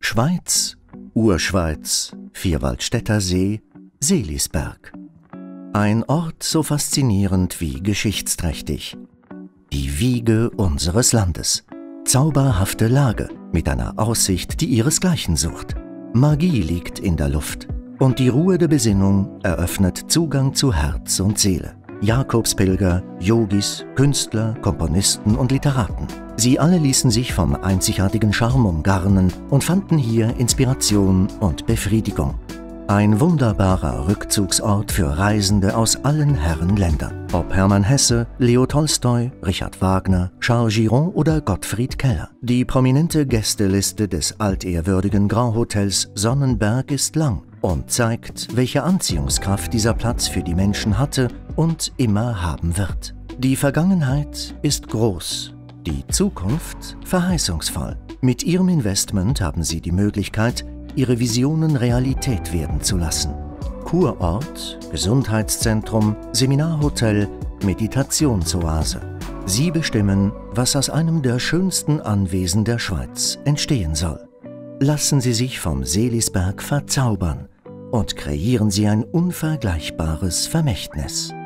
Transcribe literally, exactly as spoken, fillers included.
Schweiz, Urschweiz, Vierwaldstätter See, Seelisberg. Ein Ort so faszinierend wie geschichtsträchtig. Die Wiege unseres Landes. Zauberhafte Lage mit einer Aussicht, die ihresgleichen sucht. Magie liegt in der Luft und die Ruhe der Besinnung eröffnet Zugang zu Herz und Seele. Jakobspilger, Yogis, Künstler, Komponisten und Literaten. Sie alle ließen sich vom einzigartigen Charme umgarnen und fanden hier Inspiration und Befriedigung. Ein wunderbarer Rückzugsort für Reisende aus allen Herrenländern. Ob Hermann Hesse, Leo Tolstoi, Richard Wagner, Charles Giron oder Gottfried Keller. Die prominente Gästeliste des altehrwürdigen Grand Hotels Sonnenberg ist lang und zeigt, welche Anziehungskraft dieser Platz für die Menschen hatte und immer haben wird. Die Vergangenheit ist groß, die Zukunft verheißungsvoll. Mit ihrem Investment haben Sie die Möglichkeit, Ihre Visionen Realität werden zu lassen. Kurort, Gesundheitszentrum, Seminarhotel, Meditationsoase. Sie bestimmen, was aus einem der schönsten Anwesen der Schweiz entstehen soll. Lassen Sie sich vom Seelisberg verzaubern und kreieren Sie ein unvergleichbares Vermächtnis.